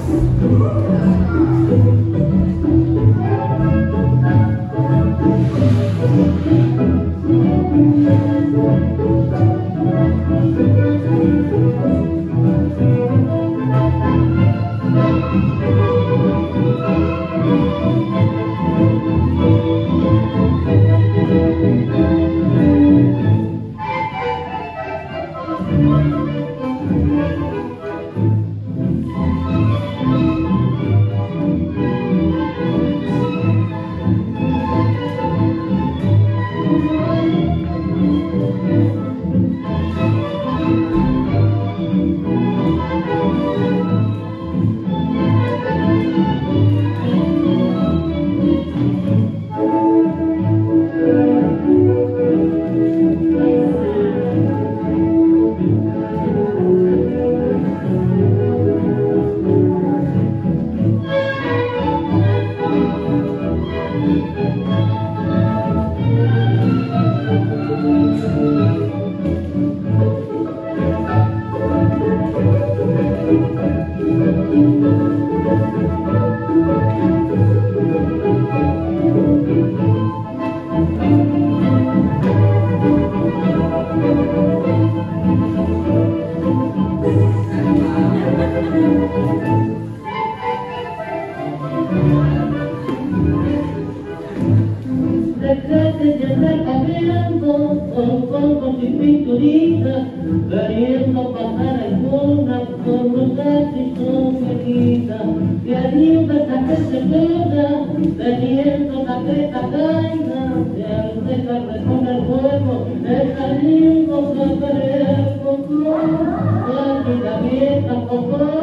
Queriendo pasar alguna con los gatos con felicidad, y allí hasta que se queda, teniendo la creta caída, y al dejar con el fuego, está lindo que querer con flor, la vida vieja con flor.